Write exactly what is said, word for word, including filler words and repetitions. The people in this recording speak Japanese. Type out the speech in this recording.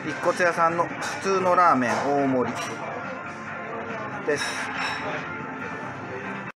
一骨屋さんの普通のラーメン大盛りです。